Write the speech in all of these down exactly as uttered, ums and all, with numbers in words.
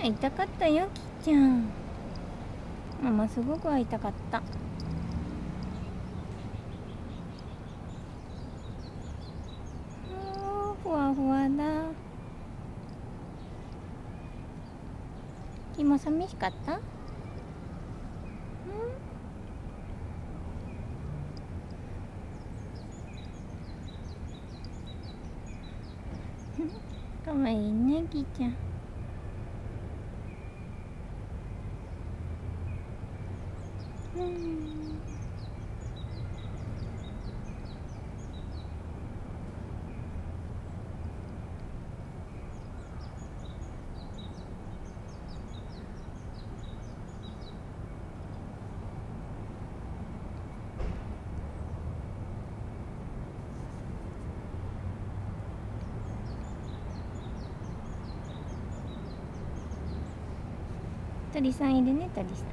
会いたかったよ、きっちゃん。ママすごく会いたかった。ふわふわだ。きも寂しかった？ん？かわいいね、きーちゃん。うん。鳥さんいるね、鳥さん。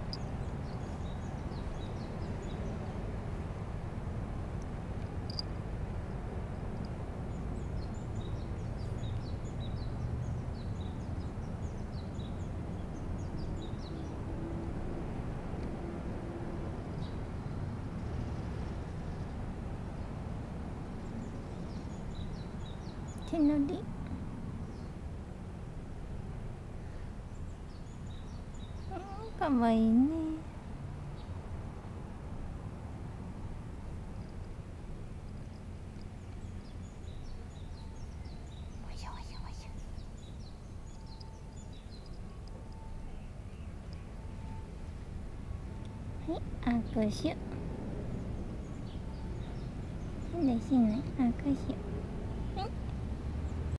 手乗り。かわいいね。わしゃわしゃわしゃ。はい、握手。しないしない、握手。